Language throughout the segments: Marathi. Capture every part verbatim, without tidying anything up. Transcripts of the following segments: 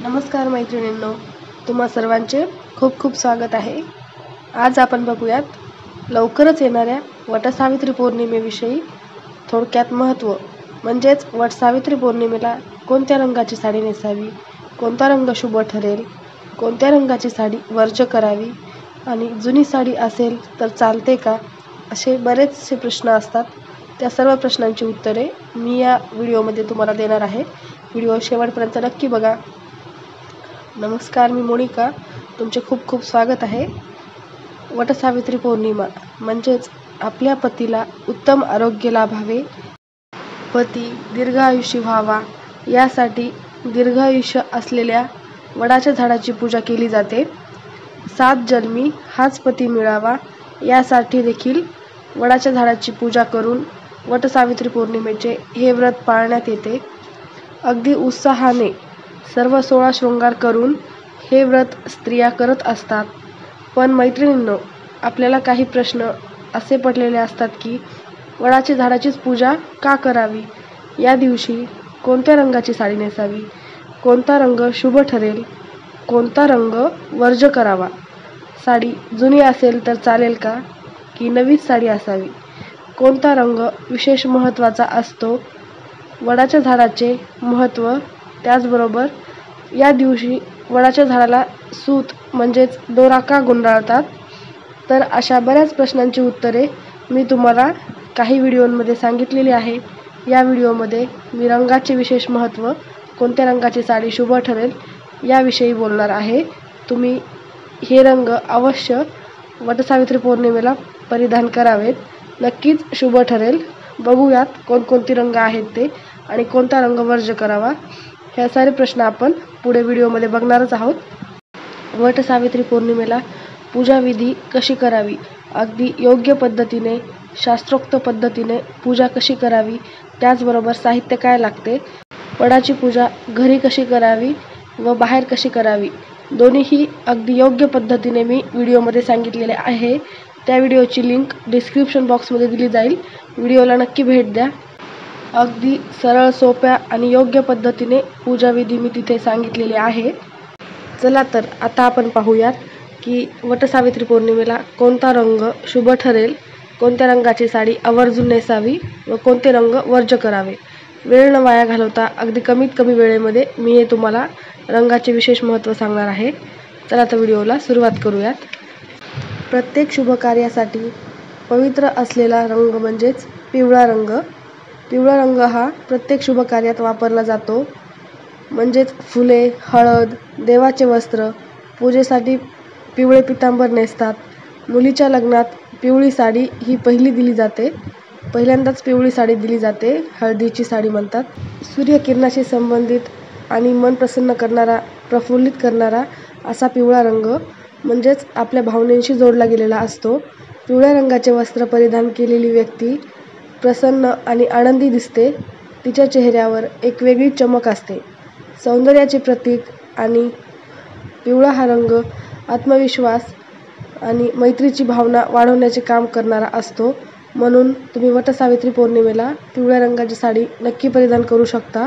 नमस्कार मैत्रिणींनो, तुम्हा सर्वांचे खूप खूप स्वागत आहे। आज आपण बघूयात लवकरच येणाऱ्या वटसावित्री पौर्णिमेविषयी थोडक्यात महत्त्व, म्हणजेच वटसावित्री पौर्णिमेला कोणत्या रंगाची साडी नेसावी, कोणता रंग शुभ ठरेल, कोणत्या रंगाची साडी वर्ज करावी आणि जुनी साडी असेल तर चालते का, असे बरेचसे प्रश्न असतात। त्या सर्व प्रश्नांची उत्तरे मी या व्हिडिओमध्ये तुम्हाला देणार आहे। व्हिडिओ शेवटपर्यंत नक्की बघा। नमस्कार, मी मोनिका, तुमचे खूप खूप स्वागत आहे। वटसावित्री पौर्णिमा म्हणजेच आपल्या पतीला उत्तम आरोग्य लाभावे, पती दीर्घायुषी व्हावा यासाठी दीर्घायुष्य असलेल्या वडाच्या झाडाची पूजा केली जाते। सात जन्मी हाच पती मिळावा यासाठी देखील वडाच्या झाडाची पूजा करून वटसावित्री पौर्णिमेचे हे व्रत पाळण्यात येते। अगदी उत्साहाने सर्व सोळा शृंगार करून हे व्रत स्त्रिया करत असतात। पण मैत्रिणींनो, आपल्याला काही प्रश्न असे पडलेले असतात की वडाच्या झाडाचीच पूजा का करावी, या दिवशी कोणत्या रंगाची साडी नेसावी, कोणता रंग शुभ ठरेल, कोणता रंग वर्ज करावा, साडी जुनी असेल तर चालेल का की नवीच साडी असावी, कोणता रंग विशेष महत्त्वाचा असतो, वडाच्या झाडाचे महत्त्व, त्याचबरोबर या दिवशी वडाच्या झाडाला सूत म्हणजेच दोरा का गुंडाळतात। तर अशा बऱ्याच प्रश्नांची उत्तरे मी तुम्हाला काही व्हिडिओमध्ये सांगितलेली आहे। या व्हिडिओमध्ये मी रंगाचे विशेष महत्त्व, कोणत्या रंगाची साडी शुभ ठरेल याविषयी बोलणार आहे। तुम्ही हे रंग अवश्य वटसावित्री पौर्णिमेला परिधान करावेत, नक्कीच शुभ ठरेल। बघूयात कोणकोणते रंग आहेत ते आणि कोणता रंग वर्ज करावा, हे सारे प्रश्न आपण पुढे व्हिडिओमध्ये बघणारच आहोत। वटसावित्री पौर्णिमेला पूजाविधी कशी करावी, अगदी योग्य पद्धतीने शास्त्रोक्त पद्धतीने पूजा कशी करावी, त्याचबरोबर साहित्य काय लागते, वडाची पूजा घरी कशी करावी व बाहेर कशी करावी, दोन्हीही अगदी योग्य पद्धतीने मी व्हिडिओमध्ये सांगितलेले आहे। त्या व्हिडिओची लिंक डिस्क्रिप्शन बॉक्समध्ये दिली जाईल, व्हिडिओला नक्की भेट द्या। अगदी सरळ, सोप्या आणि योग्य पद्धतीने पूजाविधी मी तिथे सांगितलेले आहे। चला तर आता आपण पाहूयात की वटसावित्री पौर्णिमेला कोणता रंग शुभ ठरेल, कोणत्या रंगाची साडी आवर्जून नेसावी व कोणते रंग वर्ज करावे। वेळ न वाया घालवता अगदी कमीत कमी वेळेमध्ये मी हे तुम्हाला रंगाचे विशेष महत्त्व सांगणार आहे। चला तर व्हिडिओला सुरुवात करूयात। प्रत्येक शुभ कार्यासाठी पवित्र असलेला रंग म्हणजेच पिवळा रंग। पिवळा रंग हा प्रत्येक शुभ कार्यात वापरला जातो, म्हणजेच फुले, हळद, देवाचे वस्त्र, पूजेसाठी पिवळे पितांबर नेसतात। मुलीच्या लग्नात पिवळी साडी ही पहिली दिली जाते, पहिल्यांदाच पिवळी साडी दिली जाते, हळदीची साडी म्हणतात। सूर्यकिरणाशी संबंधित आणि मन प्रसन्न करणारा, प्रफुल्लित करणारा असा पिवळा रंग म्हणजेच आपल्या भावनेशी जोडला गेलेला असतो। पिवळ्या रंगाचे वस्त्र परिधान केलेली व्यक्ती प्रसन्न आणि आनंदी दिसते, तिच्या चेहऱ्यावर एक वेगळी चमक असते, सौंदर्याचे प्रतीक। आणि पिवळा हा रंग आत्मविश्वास आणि मैत्रीची भावना वाढवण्याचे काम करणारा असतो। म्हणून तुम्ही वटसावित्री पौर्णिमेला पिवळ्या रंगाची साडी नक्की परिधान करू शकता।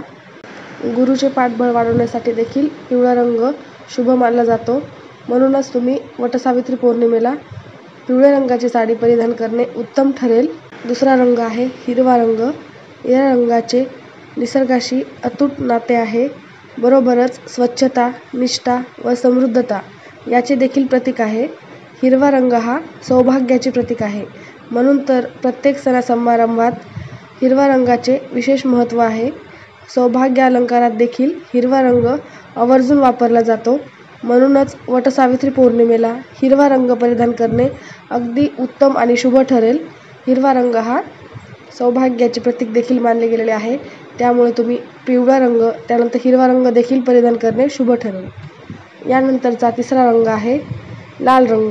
गुरुचे पाठबळ वाढवण्यासाठी देखील पिवळा रंग शुभ मानला जातो, म्हणूनच तुम्ही वटसावित्री पौर्णिमेला पिवळ्या रंगाची साडी परिधान करणे उत्तम ठरेल। दुसरा रंग आहे हिरवा रंग। या रंगाचे निसर्गाशी अतूट नाते आहे, बरोबरच स्वच्छता, निष्ठा व समृद्धता याचे देखील प्रतीक आहे। हिरवा रंग हा सौभाग्याचे प्रतीक आहे, म्हणून तर प्रत्येक सणासमारंभात हिरवा रंगाचे विशेष महत्त्व आहे। सौभाग्य अलंकारात देखील हिरवा रंग आवर्जून वापरला जातो, म्हणूनच वटसावित्री पौर्णिमेला हिरवा रंग परिधान करणे अगदी उत्तम आणि शुभ ठरेल। हिरवा रंग हा सौभाग्याचे प्रतीक देखील मानले गेलेले आहे, त्यामुळे तुम्ही पिवळा रंग त्यानंतर हिरवा रंग देखील परिधान करणे शुभ ठरेल। यानंतरचा तिसरा रंग आहे लाल रंग।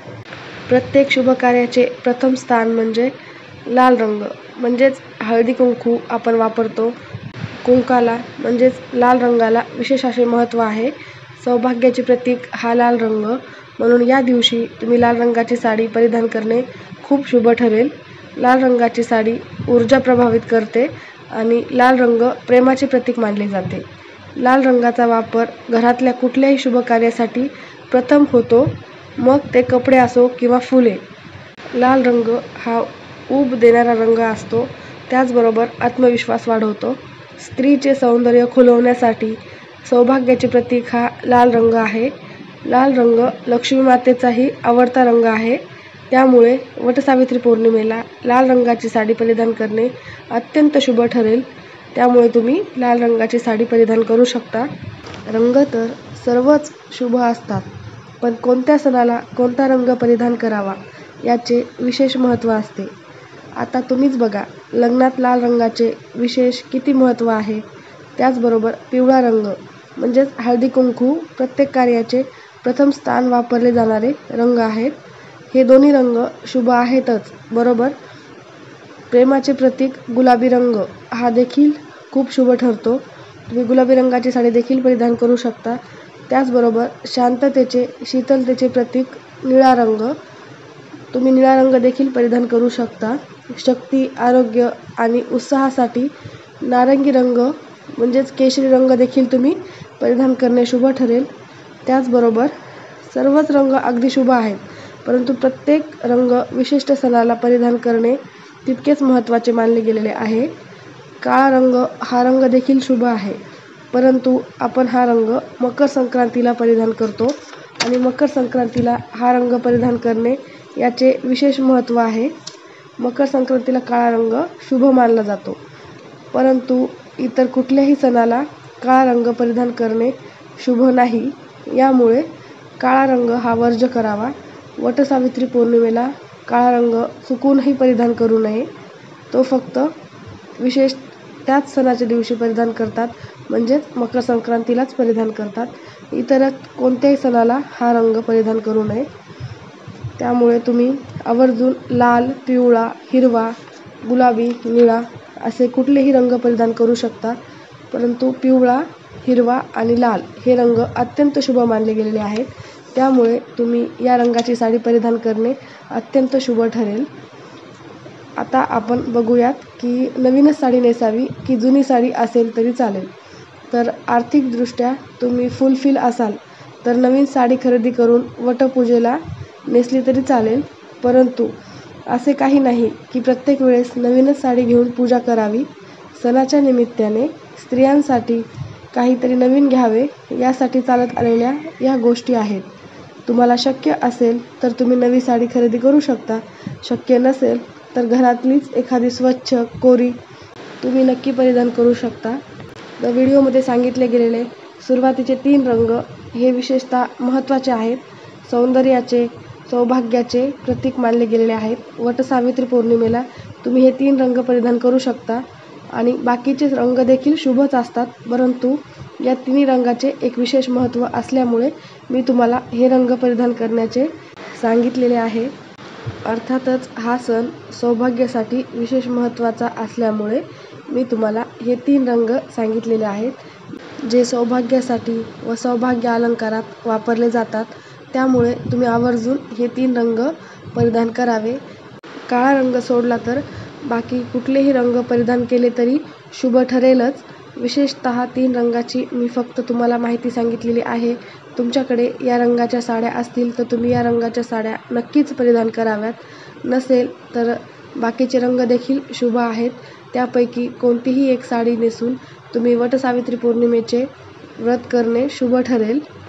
प्रत्येक शुभ कार्याचे प्रथम स्थान म्हणजे लाल रंग, म्हणजेच हळदी कुंकू आपण वापरतो, कुंकाला म्हणजेच लाल रंगाला विशेष असे महत्त्व आहे। सौभाग्याचे प्रतीक हा लाल रंग, म्हणून या दिवशी तुम्ही लाल रंगाची साडी परिधान करणे खूप शुभ ठरेल। लाल रंगाची साडी ऊर्जा प्रभावित करते आणि लाल रंग प्रेमाचे प्रतीक मानले जाते। लाल रंगाचा वापर घरातल्या कुठल्याही शुभ कार्यासाठी प्रथम होतो, मग ते कपडे असो किंवा फुले. लाल रंग हा ऊब देणारा रंग असतो, त्याचबरोबर आत्मविश्वास वाढवतो. स्त्रीचे सौंदर्य खुलवण्यासाठी सौभाग्याचे प्रतीक हा लाल रंग आहे. लाल रंग लक्ष्मी मातेचाही आवडता रंग आहे. त्यामुळे वटसावित्री पौर्णिमेला लाल रंगाची साडी परिधान करणे अत्यंत शुभ ठरेल. त्यामुळे तुम्ही लाल रंगाची साडी परिधान करू शकता. रंग तर सर्वच शुभ असतात, पण कोणत्या सणाला कोणता रंग परिधान करावा याचे विशेष महत्त्व असते. आता तुम्हीच बघा, लग्नात लाल रंगाचे विशेष किती महत्त्व आहे. त्याचबरोबर पिवळा रंग म्हणजेच हळदी कुंकू प्रत्येक कार्याचे प्रथम स्थान वापरले जाणारे रंग आहेत. हे दोन्ही रंग शुभ आहेतच, बरोबर. प्रेमाचे प्रतीक गुलाबी रंग हा देखील खूप शुभ ठरतो. तुम्ही गुलाबी रंगाची साडी देखील परिधान करू शकता. त्याचबरोबर शांततेचे, शीतलतेचे प्रतीक निळा रंग, तुम्ही निळा रंग देखील परिधान करू शकता. शक्ती, आरोग्य आणि उत्साहासाठी नारंगी रंग म्हणजेच केशरी रंग देखील तुम्ही परिधान करणे शुभ ठरेल. त्याचबरोबर सर्वच रंग अगदी शुभ आहेत, परंतु प्रत्येक रंग विशिष्ट सणाला परिधान करणे तितकेच महत्त्वाचे मानले गेलेले आहे. काळा रंग हा रंग देखील शुभ आहे, परंतु आपण हा रंग मकर संक्रांतीला परिधान करतो आणि मकर संक्रांतीला हा रंग परिधान करणे याचे विशेष महत्त्व आहे. मकर संक्रांतीला काळा रंग शुभ मानला जातो, परंतु इतर कुठल्याही सणाला काळा रंग परिधान करणे शुभ नाही. यामुळे काळा रंग हा वर्ज्य करावा. वटसावित्री पौर्णिमेला काळा रंग चुकूनही परिधान करू नये. तो फक्त विशेष त्याच सणाच्या दिवशी परिधान करतात, म्हणजेच मकर संक्रांतीलाच परिधान करतात. इतर कोणत्याही सणाला हा रंग परिधान करू नये. त्यामुळे तुम्ही आवर्जून लाल, पिवळा, हिरवा, गुलाबी, निळा असे कुठलेही रंग परिधान करू शकता, परंतु पिवळा, हिरवा आणि लाल हे रंग अत्यंत शुभ मानले गेलेले आहेत. त्यामुळे तुम्ही या रंगाची साडी परिधान करणे अत्यंत शुभ ठरेल. आता आपण बघूयात की नवीनच साडी नेसावी की जुनी साडी असेल तरी चालेल. तर आर्थिकदृष्ट्या तुम्ही फुलफिल असाल तर नवीन साडी खरेदी करून वटपूजेला नेसली तरी चालेल, परंतु असे काही नाही की प्रत्येक वेळेस नवीनच साडी घेऊन पूजा करावी. सणाच्या निमित्ताने स्त्रियांसाठी काहीतरी नवीन घ्यावे यासाठी चालत आलेल्या या गोष्टी आहेत. तुम्हाला शक्य असेल तर तुम्ही नवी साडी खरेदी करू शकता. शक्य नसेल तर घरातलीच एखादी स्वच्छ, कोरी तुम्ही नक्की परिधान करू शकता. तर व्हिडिओमध्ये सांगितले गेलेले सुरुवातीचे तीन रंग हे विशेषतः महत्त्वाचे आहेत. सौंदर्याचे, सौभाग्याचे प्रतीक मानले गेलेले आहेत. वटसावित्री पौर्णिमेला तुम्ही हे तीन रंग परिधान करू शकता आणि बाकीचे रंग देखील शुभच असतात, परंतु या तिन्ही रंगाचे एक विशेष महत्त्व असल्यामुळे मी तुम्हाला हे रंग परिधान करण्याचे सांगितलेले आहे. अर्थातच हा सण सौभाग्यासाठी विशेष महत्त्वाचा असल्यामुळे मी तुम्हाला हे तीन रंग सांगितलेले आहेत, जे सौभाग्यासाठी व सौभाग्य अलंकारात वापरले जातात. त्यामुळे तुम्ही आवर्जून हे तीन रंग परिधान करावे. काळा रंग सोडला तर बाकी कुठलेही रंग परिधान केले तरी शुभ ठरेलच. विशेषतः तीन रंगाची मी फक्त तुम्हाला माहिती सांगितलेली आहे. तुमच्याकडे या रंगाच्या साड्या असतील तर तुम्ही या रंगाच्या साड्या नक्कीच परिधान कराव्यात. नसेल तर बाकीचे रंग देखील शुभ आहेत. त्यापैकी कोणतीही एक साडी नेसून तुम्ही वटसावित्री पौर्णिमेचे व्रत करणे शुभ ठरेल.